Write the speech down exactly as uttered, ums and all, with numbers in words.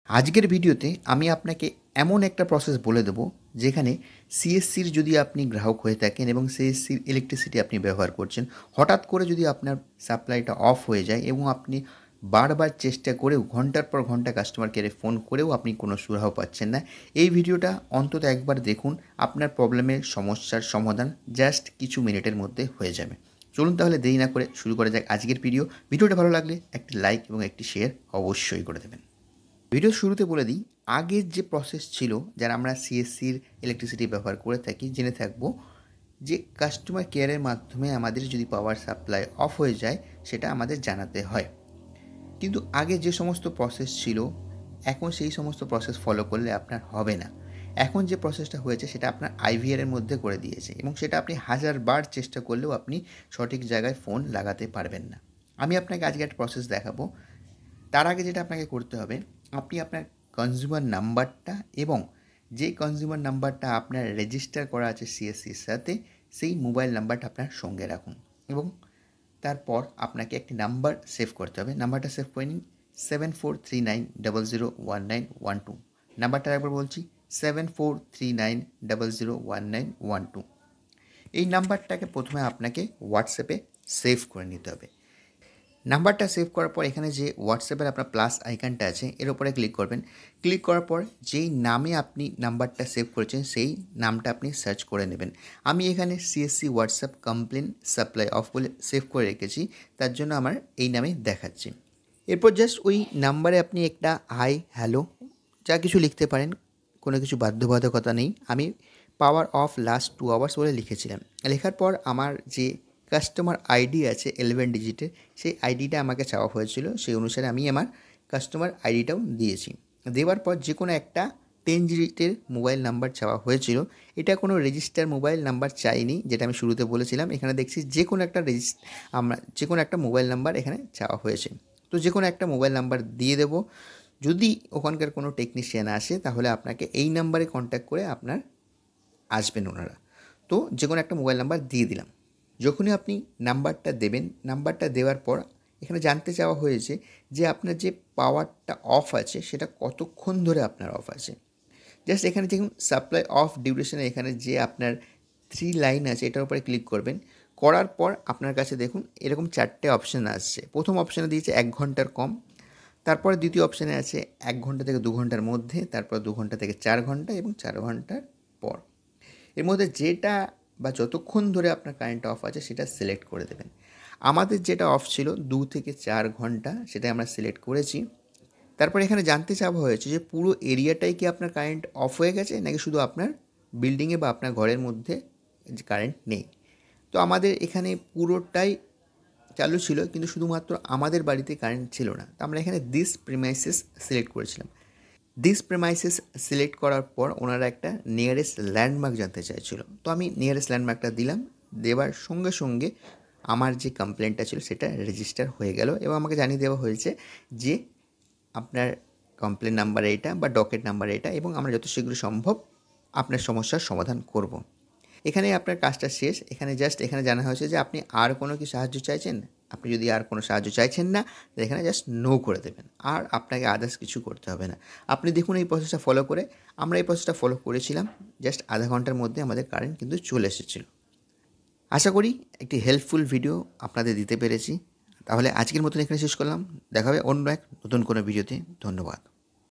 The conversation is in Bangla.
আজকের ভিডিওতে আমি আপনাকে এমন একটা প্রসেস বলে দেবো যেখানে সিএসসির যদি আপনি গ্রাহক হয়ে থাকেন এবং সিএসসির ইলেকট্রিসিটি আপনি ব্যবহার করছেন, হঠাৎ করে যদি আপনার সাপ্লাইটা অফ হয়ে যায় এবং আপনি বারবার চেষ্টা করেও ঘন্টার পর ঘন্টা কাস্টমার কেয়ারে ফোন করেও আপনি কোনো সুরাহা পাচ্ছেন না, এই ভিডিওটা অন্তত একবার দেখুন। আপনার প্রবলেমের সমস্যার সমাধান জাস্ট কিছু মিনিটের মধ্যে হয়ে যাবে। চলুন তাহলে দেরি না করে শুরু করা যাক আজকের ভিডিও। ভিডিওটা ভালো লাগলে একটি লাইক এবং একটি শেয়ার অবশ্যই করে দেবেন। ভিডিওর শুরুতে বলে দিই, আগের যে প্রসেস ছিল যারা আমরা সিএসসির ইলেকট্রিসিটি ব্যবহার করে থাকি জেনে থাকবো যে কাস্টমার কেয়ারের মাধ্যমে আমাদের যদি পাওয়ার সাপ্লাই অফ হয়ে যায় সেটা আমাদের জানাতে হয়। কিন্তু আগে যে সমস্ত প্রসেস ছিল এখন সেই সমস্ত প্রসেস ফলো করলে আপনার হবে না। এখন যে প্রসেসটা হয়েছে সেটা আপনার আইভিআরের মধ্যে করে দিয়েছে এবং সেটা আপনি হাজারবার চেষ্টা করলেও আপনি সঠিক জায়গায় ফোন লাগাতে পারবেন না। আমি আপনাকে আজকে একটা প্রসেস দেখাবো। তার আগে যেটা আপনাকে করতে হবে, আপনি আপনার কনজিউমার নাম্বারটা এবং যে কনজিউমার নাম্বারটা আপনার রেজিস্টার করা আছে সিএসসির সাথে সেই মোবাইল নাম্বারটা আপনার সঙ্গে রাখুন এবং তারপর আপনাকে একটি নাম্বার সেভ করতে হবে। নাম্বারটা সেভ করে নিন, seven four three nine double zero one nine one two. নাম্বারটা একবার বলছি, seven four three nine double zero one nine one two. এই নাম্বারটাকে প্রথমে আপনাকে হোয়াটসঅ্যাপে সেভ করে নিতে হবে। নাম্বারটা সেভ করার পর এখানে যে হোয়াটসঅ্যাপের আপনার প্লাস আইকনটা আছে এর উপরে ক্লিক করবেন। ক্লিক করার পর যেই নামে আপনি নাম্বারটা সেভ করেছেন সেই নামটা আপনি সার্চ করে নেবেন। আমি এখানে CSC WhatsApp complain supply off বলে সেভ করে রেখেছি, তার জন্য আমার এই নামে দেখাচ্ছি। এরপর জাস্ট ওই নাম্বারে আপনি একটা হাই হ্যালো যা কিছু লিখতে পারেন, কোনো কিছু বাধ্যবাধকতা নেই। আমি power off last two hours বলে লিখেছিলাম। লেখার পর আমার যে কাস্টমার আইডি আছে ইলেভেন ডিজিটের, সেই আইডিটা আমাকে চাওয়া হয়েছিল, সেই অনুসারে আমি আমার কাস্টমার আইডিটাও দিয়েছি। দেওয়ার পর যে কোনো একটা টেন ডিজিটের মোবাইল নাম্বার চাওয়া হয়েছিল। এটা কোনো রেজিস্টার মোবাইল নাম্বার চাইনি, যেটা আমি শুরুতে বলেছিলাম। এখানে দেখছি যে কোনো একটা রেজিস্ট আমরা যে কোনো একটা মোবাইল নাম্বার এখানে চাওয়া হয়েছে, তো যে কোনো একটা মোবাইল নাম্বার দিয়ে দেবো। যদি ওখানকার কোনো টেকনিশিয়ান আসে তাহলে আপনাকে এই নাম্বারে কন্ট্যাক্ট করে আপনার আসবেন ওনারা। তো যে কোনো একটা মোবাইল নাম্বার দিয়ে দিলাম। যখনই আপনি নাম্বারটা দেবেন, নাম্বারটা দেওয়ার পর এখানে জানতে চাওয়া হয়েছে যে আপনার যে পাওয়ারটা অফ আছে সেটা কতক্ষণ ধরে আপনার অফ আছে। জাস্ট এখানে দেখুন সাপ্লাই অফ ডিউরেশনে এখানে যে আপনার থ্রি লাইন আছে এটার উপরে ক্লিক করবেন। করার পর আপনার কাছে দেখুন এরকম চারটে অপশান আসছে। প্রথম অপশানে দিয়েছে এক ঘন্টার কম, তারপরে দ্বিতীয় অপশানে আছে এক ঘন্টা থেকে দু ঘন্টার মধ্যে, তারপর দু ঘন্টা থেকে চার ঘন্টা এবং চার ঘন্টার পর। এর মধ্যে যেটা বা যতক্ষণ ধরে আপনার কারেন্ট অফ আছে সেটা সিলেক্ট করে দেবেন। আমাদের যেটা অফ ছিল দু থেকে চার ঘন্টা, সেটা আমরা সিলেক্ট করেছি। তারপর এখানে জানতে চাওয়া হয়েছে যে পুরো এরিয়াটাই কি আপনার কারেন্ট অফ হয়ে গেছে নাকি শুধু আপনার বিল্ডিংয়ে বা আপনার ঘরের মধ্যে যে কারেন্ট নেই। তো আমাদের এখানে পুরোটাই চালু ছিল, কিন্তু শুধুমাত্র আমাদের বাড়িতে কারেন্ট ছিল না। তো আমরা এখানে দিস প্রিমাইসেস সিলেক্ট করেছিলাম। দিস প্রিমাইসেস সিলেক্ট করার পর ওনারা একটা নিয়ারেস্ট ল্যান্ডমার্ক জানতে চাইছিল, তো আমি নিয়ারেস্ট ল্যান্ডমার্কটা দিলাম। দেওয়ার সঙ্গে সঙ্গে আমার যে কমপ্লেনটা ছিল সেটা রেজিস্টার হয়ে গেল এবং আমাকে জানিয়ে দেওয়া হয়েছে যে আপনার কমপ্লেন নাম্বার এটা বা ডকেট নাম্বার এটা, এবং আমরা যত শীঘ্র সম্ভব আপনার সমস্যার সমাধান করব। এখানে আপনার কাজটা শেষ। এখানে জাস্ট এখানে জানা হয়েছে যে আপনি আর কোনো কি সাহায্য চাইছেন। আপনি যদি আর কোনো সাহায্য চাইছেন না তো এখানে জাস্ট নো করে দেবেন, আর আপনাকে আদার্স কিছু করতে হবে না। আপনি দেখুন এই প্রসেসটা ফলো করে, আমরা এই প্রসেসটা ফলো করেছিলাম, জাস্ট আধা ঘন্টার মধ্যে আমাদের কারেন্ট কিন্তু চলে এসেছিল। আশা করি একটি হেল্পফুল ভিডিও আপনাদের দিতে পেরেছি। তাহলে আজকের মতন এখানে শেষ করলাম। দেখা হবে অন্য এক নতুন কোনো ভিডিওতে। ধন্যবাদ।